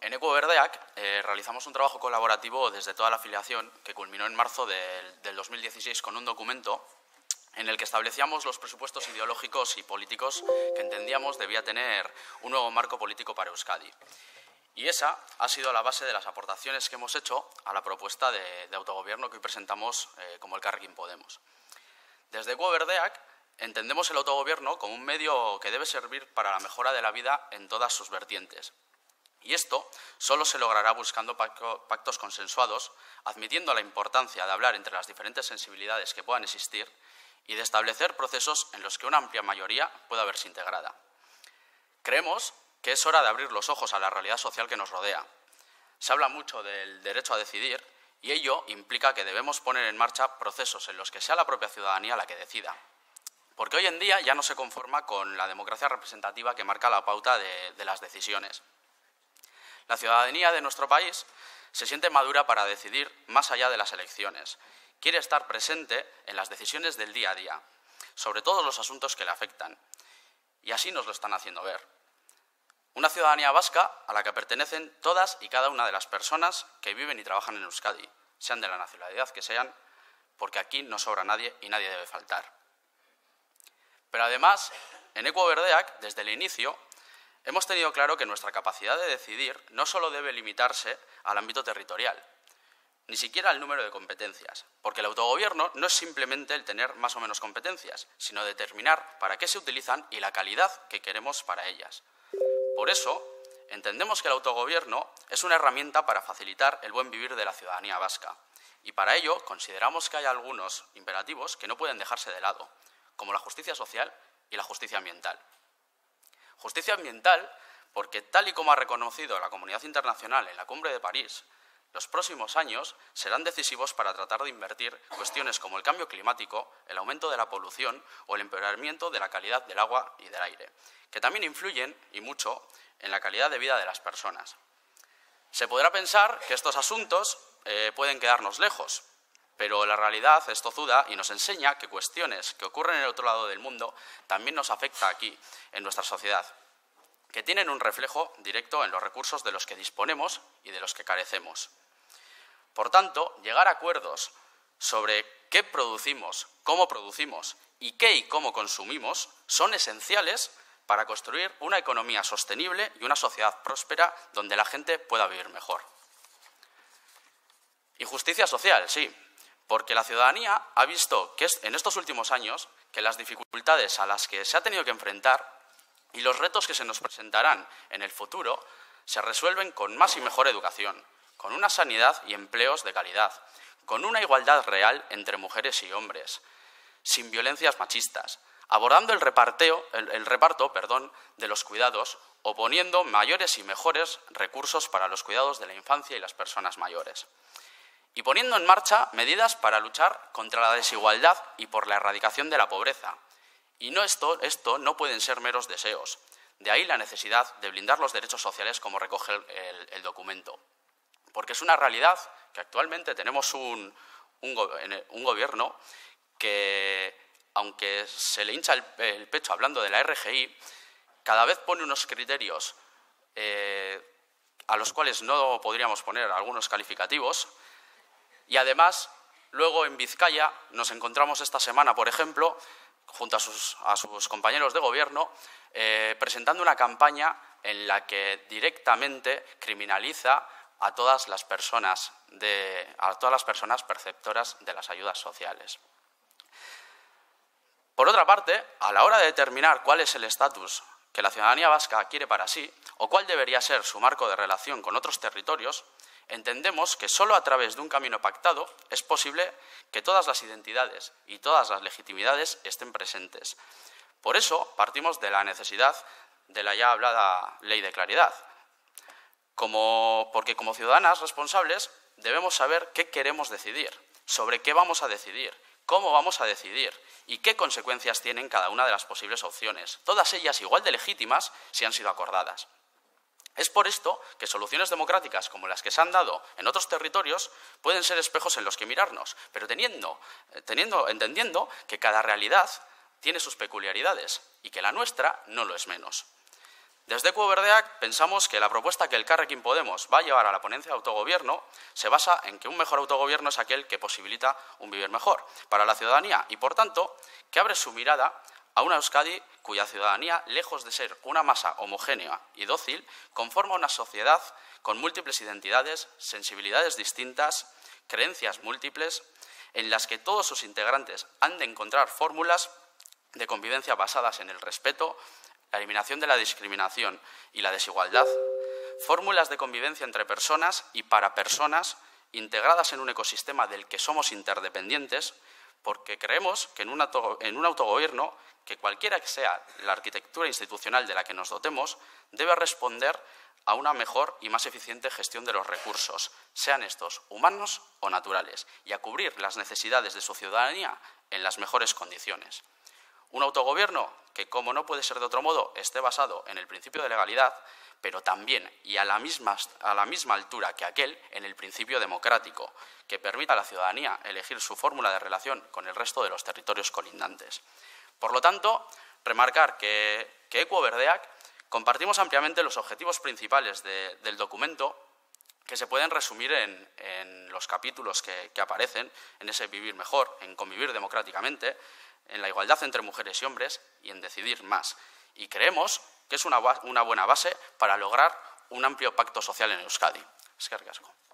En Ecuberdeak realizamos un trabajo colaborativo desde toda la afiliación que culminó en marzo del 2016 con un documento en el que establecíamos los presupuestos ideológicos y políticos que entendíamos debía tener un nuevo marco político para Euskadi. Y esa ha sido la base de las aportaciones que hemos hecho a la propuesta de autogobierno que hoy presentamos como Elkarrekin Podemos. Desde Ecuberdeak entendemos el autogobierno como un medio que debe servir para la mejora de la vida en todas sus vertientes. Y esto solo se logrará buscando pactos consensuados, admitiendo la importancia de hablar entre las diferentes sensibilidades que puedan existir y de establecer procesos en los que una amplia mayoría pueda verse integrada. Creemos que es hora de abrir los ojos a la realidad social que nos rodea. Se habla mucho del derecho a decidir y ello implica que debemos poner en marcha procesos en los que sea la propia ciudadanía la que decida. Porque hoy en día ya no se conforma con la democracia representativa que marca la pauta de las decisiones. La ciudadanía de nuestro país se siente madura para decidir más allá de las elecciones. Quiere estar presente en las decisiones del día a día, sobre todos los asuntos que le afectan. Y así nos lo están haciendo ver. Una ciudadanía vasca a la que pertenecen todas y cada una de las personas que viven y trabajan en Euskadi, sean de la nacionalidad que sean, porque aquí no sobra nadie y nadie debe faltar. Pero además, en Ecuberdeak, desde el inicio, hemos tenido claro que nuestra capacidad de decidir no solo debe limitarse al ámbito territorial, ni siquiera al número de competencias, porque el autogobierno no es simplemente el tener más o menos competencias, sino determinar para qué se utilizan y la calidad que queremos para ellas. Por eso, entendemos que el autogobierno es una herramienta para facilitar el buen vivir de la ciudadanía vasca, y para ello consideramos que hay algunos imperativos que no pueden dejarse de lado, como la justicia social y la justicia ambiental. Justicia ambiental porque, tal y como ha reconocido la comunidad internacional en la Cumbre de París, los próximos años serán decisivos para tratar de invertir cuestiones como el cambio climático, el aumento de la polución o el empeoramiento de la calidad del agua y del aire, que también influyen, y mucho, en la calidad de vida de las personas. Se podrá pensar que estos asuntos pueden quedarnos lejos, pero la realidad es tozuda y nos enseña que cuestiones que ocurren en el otro lado del mundo también nos afectan aquí, en nuestra sociedad, que tienen un reflejo directo en los recursos de los que disponemos y de los que carecemos. Por tanto, llegar a acuerdos sobre qué producimos, cómo producimos y qué y cómo consumimos son esenciales para construir una economía sostenible y una sociedad próspera donde la gente pueda vivir mejor. Y justicia social, sí, porque la ciudadanía ha visto que en estos últimos años que las dificultades a las que se ha tenido que enfrentar y los retos que se nos presentarán en el futuro se resuelven con más y mejor educación, con una sanidad y empleos de calidad, con una igualdad real entre mujeres y hombres, sin violencias machistas, abordando el reparto de los cuidados o poniendo mayores y mejores recursos para los cuidados de la infancia y las personas mayores. Y poniendo en marcha medidas para luchar contra la desigualdad y por la erradicación de la pobreza. Y esto no pueden ser meros deseos. De ahí la necesidad de blindar los derechos sociales como recoge el documento. Porque es una realidad que actualmente tenemos un gobierno que, aunque se le hincha el pecho hablando de la RGI, cada vez pone unos criterios a los cuales no podríamos poner algunos calificativos. Y además, luego en Vizcaya nos encontramos esta semana, por ejemplo, junto a sus compañeros de gobierno, presentando una campaña en la que directamente criminaliza a todas las personas perceptoras de las ayudas sociales. Por otra parte, a la hora de determinar cuál es el estatus que la ciudadanía vasca quiere para sí o cuál debería ser su marco de relación con otros territorios, entendemos que solo a través de un camino pactado es posible que todas las identidades y todas las legitimidades estén presentes. Por eso partimos de la necesidad de la ya hablada Ley de Claridad, porque como ciudadanas responsables debemos saber qué queremos decidir, sobre qué vamos a decidir, cómo vamos a decidir y qué consecuencias tienen cada una de las posibles opciones, todas ellas igual de legítimas si han sido acordadas. Es por esto que soluciones democráticas como las que se han dado en otros territorios pueden ser espejos en los que mirarnos, pero entendiendo que cada realidad tiene sus peculiaridades y que la nuestra no lo es menos. Desde Equo Berdeak pensamos que la propuesta que Elkarrekin Podemos va a llevar a la ponencia de autogobierno se basa en que un mejor autogobierno es aquel que posibilita un vivir mejor para la ciudadanía y, por tanto, que abre su mirada a una Euskadi cuya ciudadanía, lejos de ser una masa homogénea y dócil, conforma una sociedad con múltiples identidades, sensibilidades distintas, creencias múltiples, en las que todos sus integrantes han de encontrar fórmulas de convivencia basadas en el respeto, la eliminación de la discriminación y la desigualdad, fórmulas de convivencia entre personas y para personas integradas en un ecosistema del que somos interdependientes, porque creemos que en un autogobierno, que cualquiera que sea la arquitectura institucional de la que nos dotemos, debe responder a una mejor y más eficiente gestión de los recursos, sean estos humanos o naturales, y a cubrir las necesidades de su ciudadanía en las mejores condiciones. Un autogobierno que, como no puede ser de otro modo, esté basado en el principio de legalidad, pero también y a la misma altura que aquel en el principio democrático, que permita a la ciudadanía elegir su fórmula de relación con el resto de los territorios colindantes. Por lo tanto, remarcar que Equo Berdeak compartimos ampliamente los objetivos principales del documento, que se pueden resumir en los capítulos que aparecen, en ese vivir mejor, en convivir democráticamente, en la igualdad entre mujeres y hombres y en decidir más. Y creemos que es una buena base para lograr un amplio pacto social en Euskadi. Eskerrik asko.